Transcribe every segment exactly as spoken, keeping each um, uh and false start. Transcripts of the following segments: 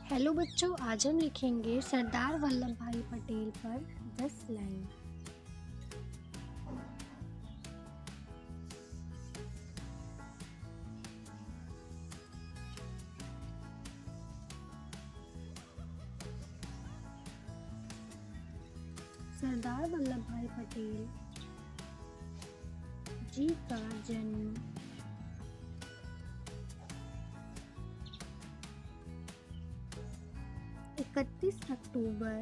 Hello बच्चों, आज हम लिखेंगे सरदार वल्लभ भाई पटेल पर दस लाइन। सरदार वल्लभ भाई पटेल जी का जन्म इकतीस अक्टूबर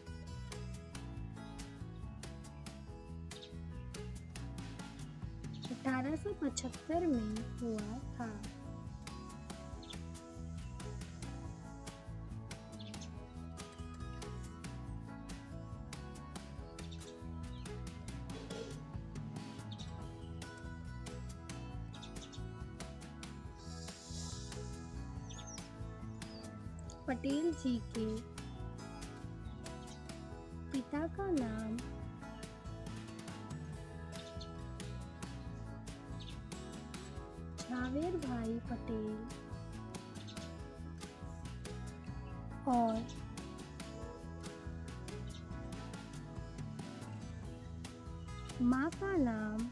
अठारह सौ पचहत्तर में हुआ था। पटेल जी के पिता का नाम झावेर भाई पटेल और माँ का नाम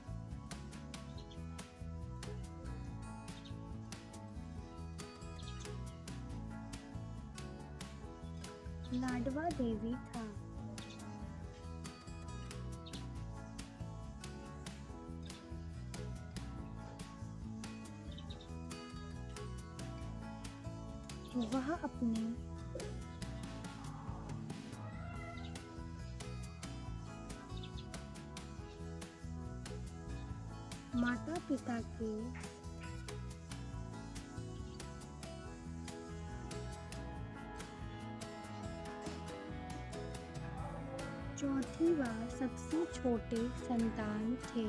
लाडवा देवी था। वह अपने माता पिता के चौथी व सबसे छोटे संतान थे।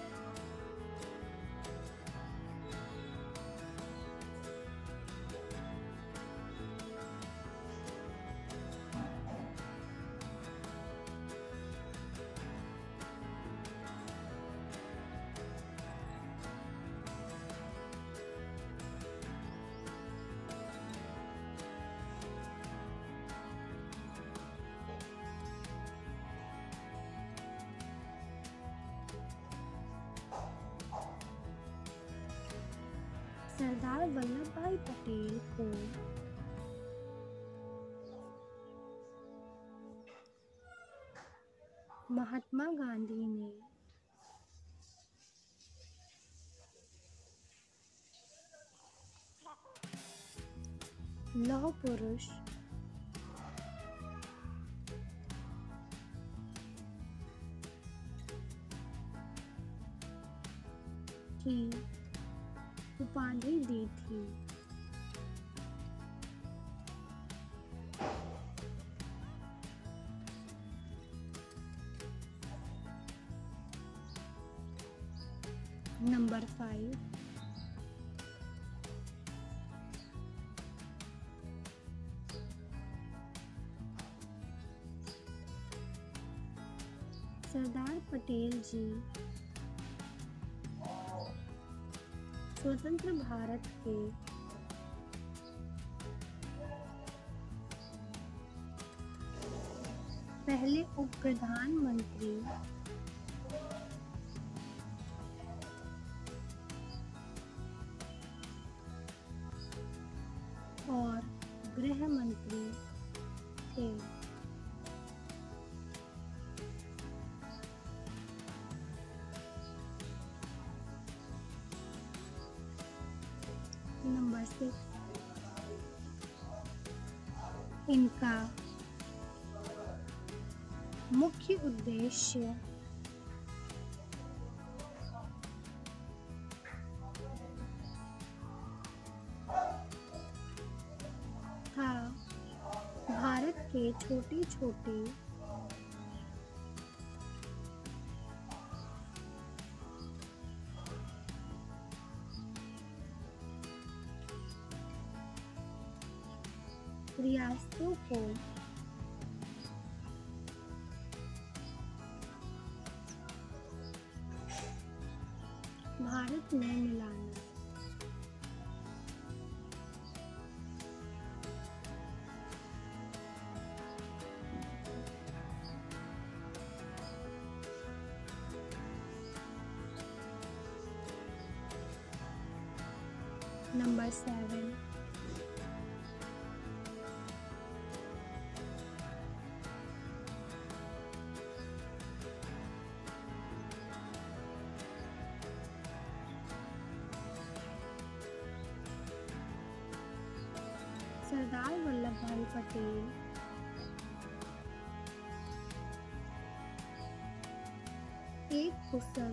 सरदार वल्लभ भाई पटेल को महात्मा गांधी ने लौह पुरुष की उपाधि दी थी। नंबर फाइव, सरदार पटेल जी स्वतंत्र भारत के पहले उप प्रधानमंत्री और गृह मंत्री थे। नंबर सिक्स, इनका मुख्य उद्देश्य था भारत के छोटे छोटे रियासतों को भारत में मिलाना। Number seven. सरदार वल्लभ भाई पटेल एक कुशल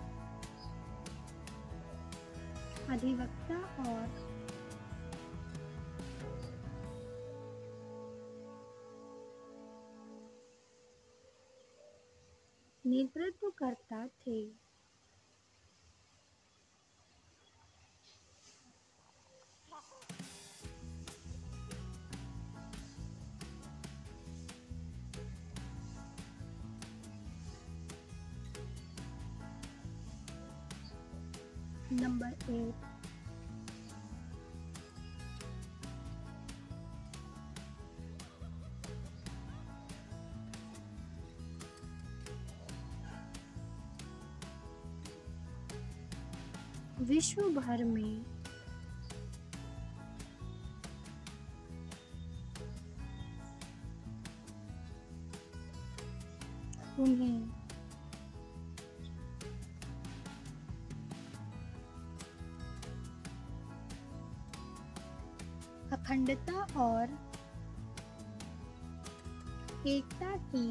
अधिवक्ता और नेतृत्वकर्ता थे। Number eight. विश्व भर में उन्हें अखंडता और एकता की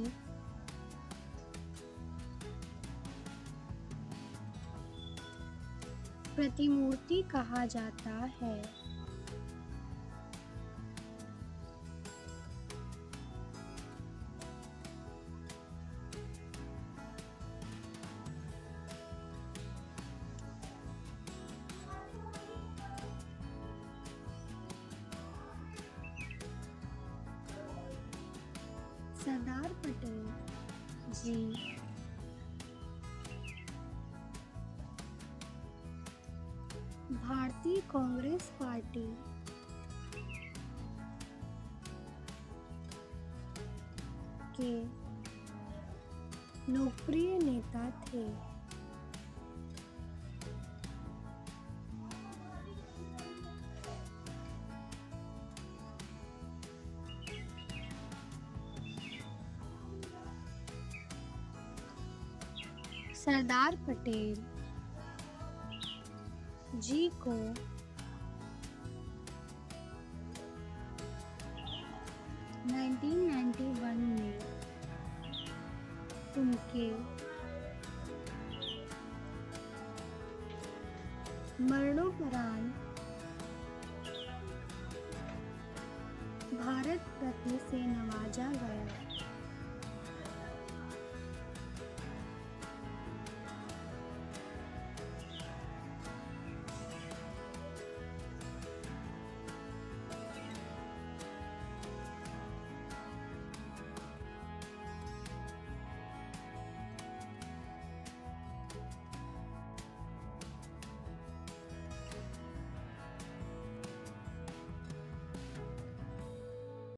प्रतिमूर्ति कहा जाता है। सरदार पटेल जी भारतीय कांग्रेस पार्टी के लोकप्रिय नेता थे। सरदार पटेल जी को उन्नीस सौ इक्यानवे में उनके मरणोपरांत भारत रत्न से नवाजा गया।